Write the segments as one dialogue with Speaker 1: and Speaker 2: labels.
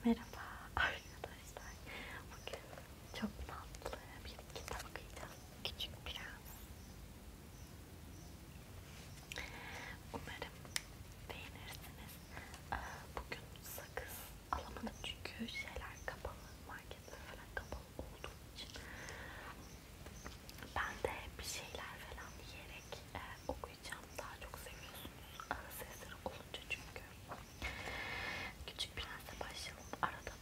Speaker 1: Merhaba arkadaşlar. Bugün çok tatlı bir kitap okuyacağız. Küçük Prens. Umarım beğenirsiniz. Bugün sakız alamadım çünkü şeyler kapalı. Marketler falan kapalı olduğu için. Ben de bir şeyler falan yiyerek okuyacağım. Daha çok seviyorsunuz ağız sesleri olunca çünkü. Küçük Prens'e başlayalım. Arada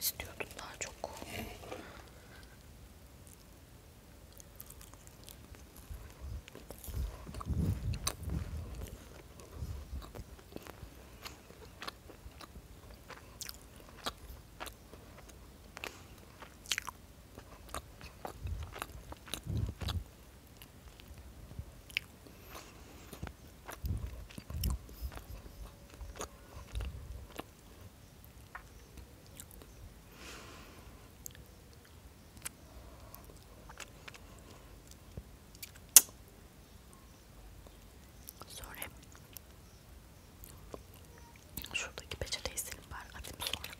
Speaker 1: istiyordum daha çok. Sonra şuradaki peçeteyi silin bari, atayım sonra.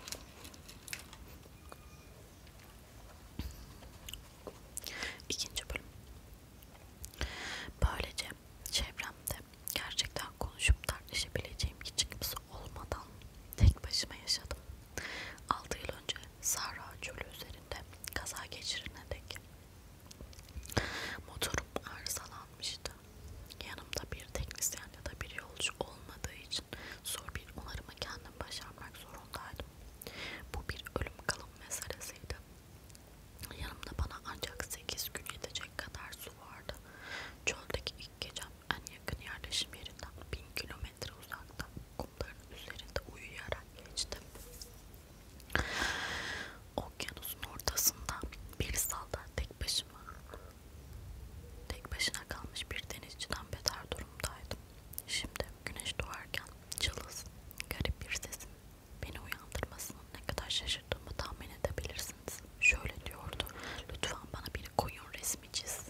Speaker 1: İkinci bölüm. Böylece çevremde gerçekten konuşup tartışabileceğim hiç kimse olmadan tek başıma yaşadım. 6 yıl önce Sahra Çölü üzerinde kaza geçirene dek. Motorum arızalanmıştı. Yanımda bir teknisyen ya da bir yolcu olmadığı için zor bir onarımı kendim başarmak zorundaydım. Bu bir ölüm kalım meselesiydi. Yanımda bana ancak 8 gün yetecek kadar su vardı. Çöldeki ilk gecem en yakın yerleşim yerinden 1000 kilometre uzakta kumların üzerinde uyuyarak geçti. Okyanusun ortasında bir salda tek başına kalmış bir denizciden beter durumdaydım. Şimdi güneş doğarken cılız, garip bir sesin beni uyandırmasının ne kadar şaşırdığımı tahmin edebilirsiniz. Şöyle diyordu: lütfen bana bir koyun resmi çiz.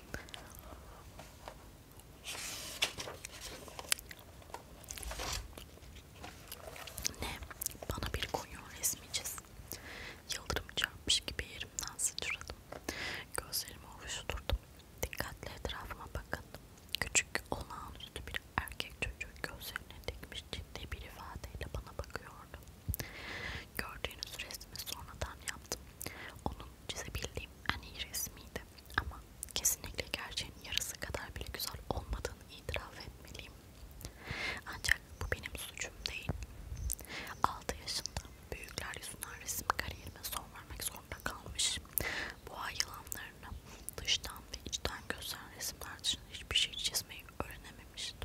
Speaker 1: Ne? Bana bir koyun resmi çiz. Yıldırım çarpmış gibi yerimden sıçradım. Gözlerimi ovuşturdum. Dikkatle etrafıma bakındım. Küçük, olağanüstü bir erkek çocuğu gözlerine dikmiş ciddi bir ifadeyle bana bakıyordu. Gördüğünüz resmi sonradan yaptım. Onun çizebildiğim en iyi resmiydi. Ama kesinlikle gerçeğin yarısı kadar bile güzel olmadığını itiraf etmeliyim. Ancak bu benim suçum değil. 6 yaşında büyükler yüzünden resim kariyerime son vermek zorunda kalmış. Boğa yılanlarını dıştan ve içten gösteren resimler dışında hiçbir şey çizmeyi öğrenememiştim.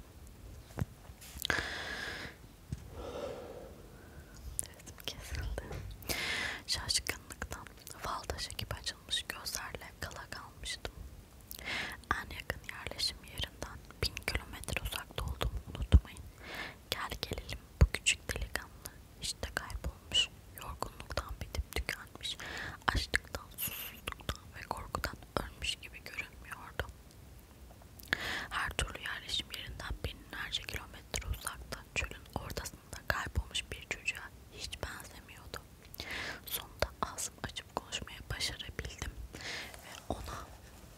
Speaker 1: Resim kesildi. Şaşkınlıktan fal taşı gibi açılmış gözlerle kala kalmıştım. En yakın yerleşim yerinden 1000 kilometre uzakta olduğumu unutmayın. Gel gelelim bu küçük delikanlı işte kaybolmuş, yorgunluktan bitip tükenmiş, açlıktan, susuzluktan ve korkudan ölmüş gibi görünmüyordu. Her türlü yerleşim yerinden binlerce kilometre uzakta, çölün ortasında kaybolmuş bir çocuğa hiç benzemiyordu. Sonunda ağzımı açıp konuşmaya başarabildim ve ona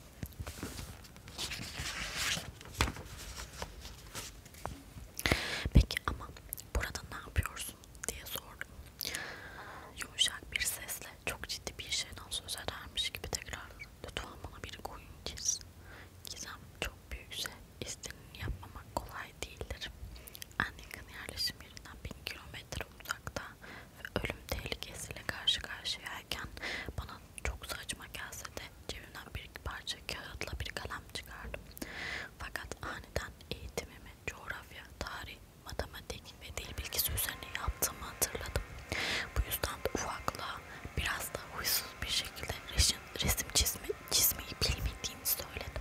Speaker 1: "Peki ama burada ne yapıyorsun?" diye sordum. Yumuşak bir sesle çok ciddi bir şeyden söz edermiş gibi tekrarladı. "Lütfen bana bir koyun çiz." Gizem çok büyükse istediğini yapmamak kolay değildir. En yakın yerleşim yerinden 1000 kilometre uzakta ve ölüm tehlikesiyle karşı karşıyayken bana çok saçma gelse de cebimden bir parça kağıtla bir kalem çıkardım. Fakat aniden eğitimimi coğrafya, tarih, matematik ve dil bilgisi üzerine yaptığımı hatırladım. Bu yüzden de ufaklığa biraz da huysuz bir şekilde resim çizmeyi bilmediğimi söyledim.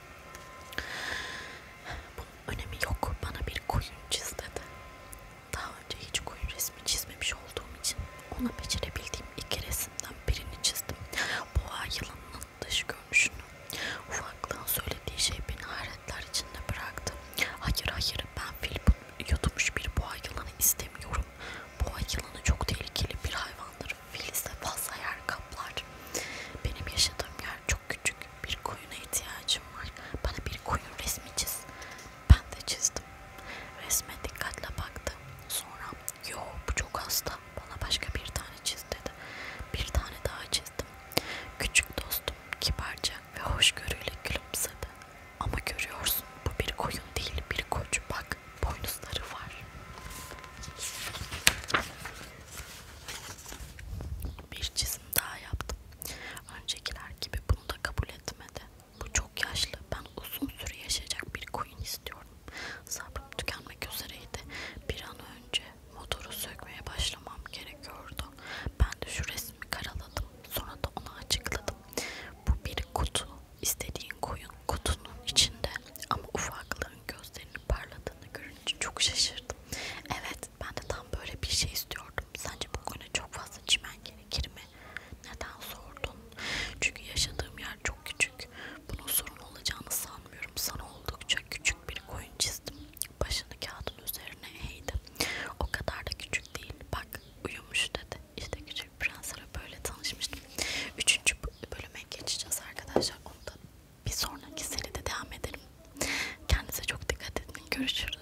Speaker 1: Bunun önemi yok, bana bir koyun çiz dedi. Daha önce hiç koyun resmi çizmemiş olduğum için ona becerebildiğim 2 resimden birini çizdim. Boğa yılanının dış görünüşünü. Ufaklığın söylediği şey beni hayretler içinde bıraktı. Hayır, ben fil yutmuş bir boğa yılanı istemiyorum. Boğa yılanı çok tehlikeli bir hayvandır. Fil ise fazla yer kaplar. Benim yaşadığım yer çok küçük. Bir koyuna ihtiyacım var. Bana bir koyun resmi çiz. Ben de çizdim. Resme dikkatle baktı. Sonra "Yo, bu çok hasta. Bana başka bir tane çiz." Görüşürüz.